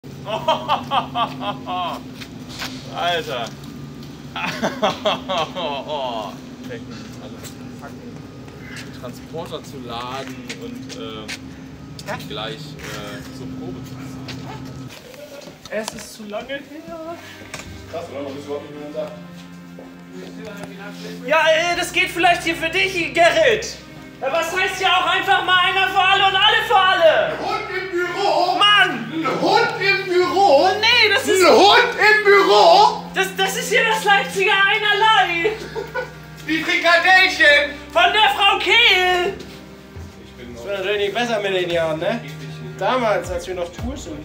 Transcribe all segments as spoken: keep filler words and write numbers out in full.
Alter. Oh. Transporter zu laden und äh, gleich äh, zur Probe zu ziehen. Es ist zu lange her. Krass, oder? Was ist überhaupt nicht mehr da? Ja, ey, das geht vielleicht hier für dich, Gerrit. Ja, was heißt ja auch einfach mal einer für alle und alle für alle? Ein Hund im Büro? Mann! Ein Hund im Büro? Nee, das ist... Ein Hund im Büro? Das, das ist hier das Leipziger Einerlei. Die Frikadellchen! Von der Frau Kehl. Das wird natürlich nicht besser mit den Jahren, ne? Damals, als wir noch Tour sind.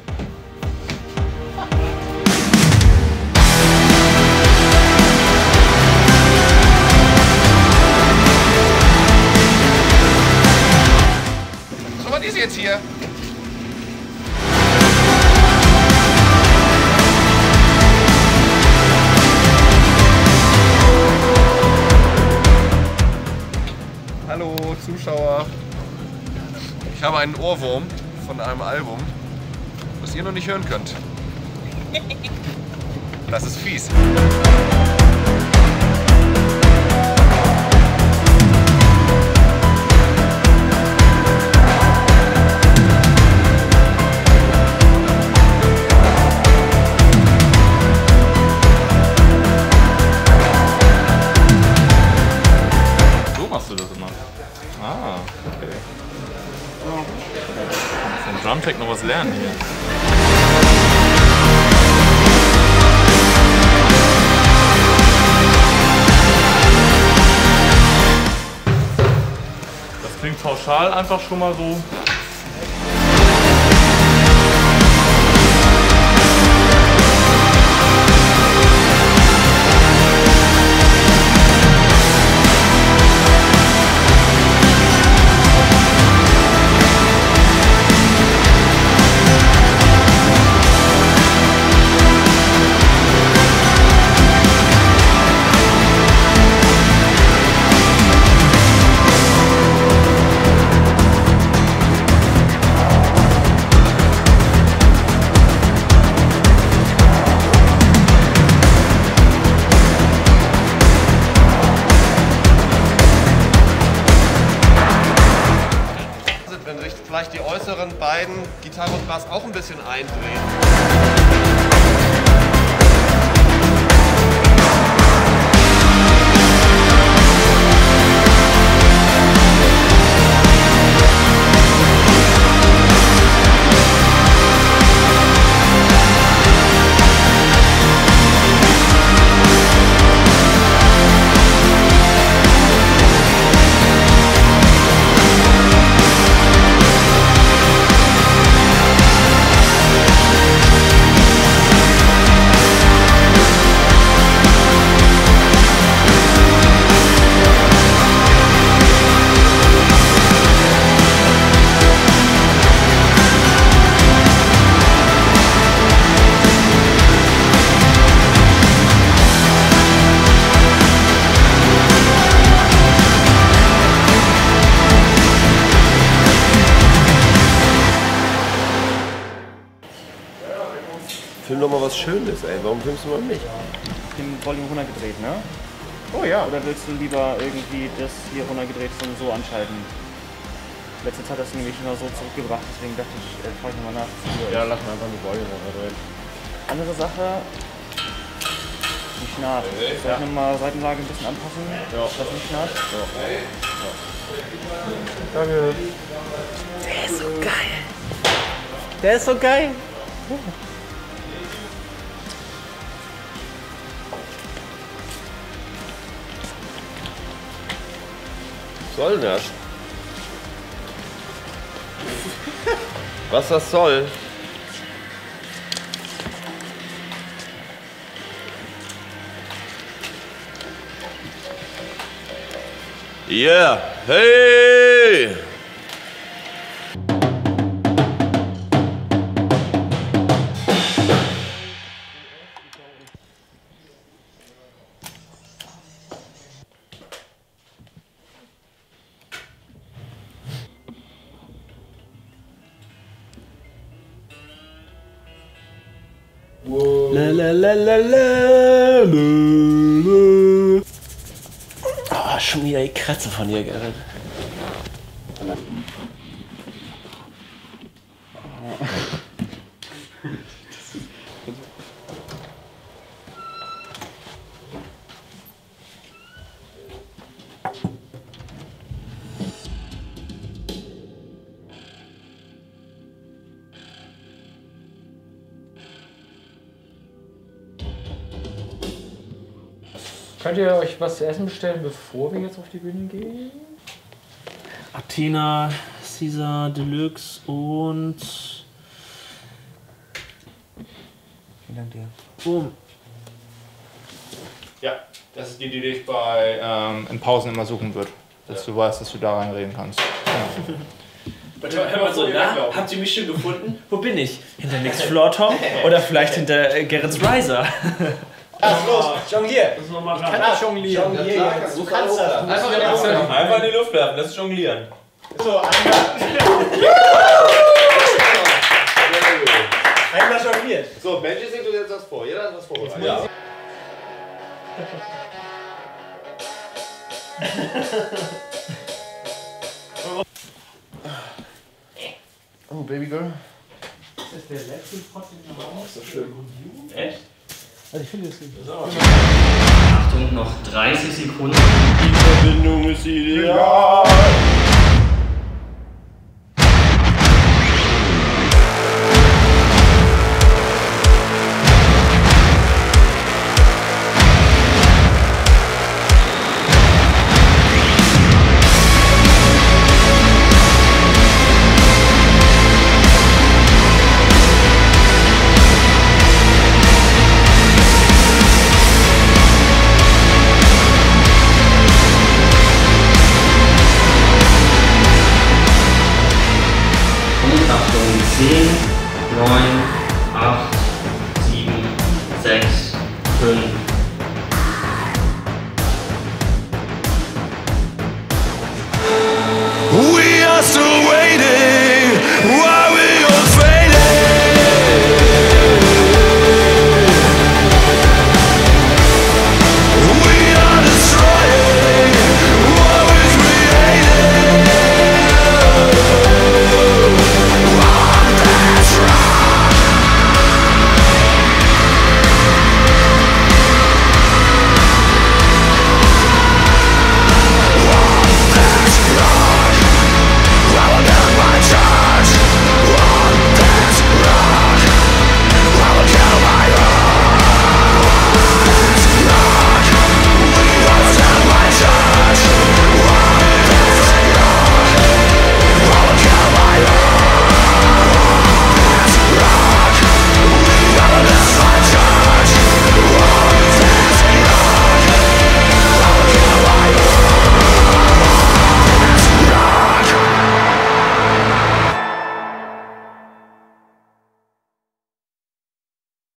So, was ist jetzt hier? Hallo Zuschauer. Ich habe einen Ohrwurm von einem Album, das ihr noch nicht hören könnt. Das ist fies. So machst du das immer. Ah, okay. Vom Drumtech noch was lernen hier. Das klingt pauschal einfach schon mal so. Wenn sich vielleicht die äußeren beiden, Gitarre und Bass, auch ein bisschen eindrehen. Film doch mal was Schönes, ey. Warum filmst du mal mich? Den Volume runtergedreht, ne? Oh ja. Oder willst du lieber irgendwie das hier runtergedreht und so anschalten? Letzte Zeit hast du nämlich immer so zurückgebracht, deswegen dachte ich, äh, frage ich mal nach. Ja, lass mal einfach die Volume runterdrehen. Andere Sache, die Schnart. Soll ich Ja. nochmal Seitenlage ein bisschen anpassen? Ja. Das nicht Schnart? Ja. Ja. Danke. Der ist so geil. Der ist so geil. Was soll das? Was das soll? Yeah, hey! Oh, schon wieder die Kratze von dir, Gerrit. Könnt ihr euch was zu essen bestellen, bevor wir jetzt auf die Bühne gehen? Athena, Caesar Deluxe und... Vielen Dank dir. Boom. Ja, das ist die, die dich bei ähm, in Pausen immer suchen wird. Dass ja. du weißt, dass du da reinreden kannst. Ja. Warte, hör mal so, na? Habt ihr mich schon gefunden? Wo bin ich? Hinter Nick's Floor Tom? Oder vielleicht hinter äh, Gerrits Riser? Was los? Jonglier! Das noch mal ich kann das jonglieren. Ja, klar, kannst du du kannst das. das. Einfach in, Einfach in die Luft werfen, das ist Jonglieren. So, einmal. Einmal jongliert. So, Benji singt uns jetzt was vor. Jeder hat was vorbereitet. Ja. Oh, Baby Girl. Das ist der letzte Pot in der Raum. Ist das schön. Echt? Also ich finde es gut. Achtung, noch dreißig Sekunden. Die Verbindung ist ideal. zehn, neun, acht, sieben, sechs, fünf,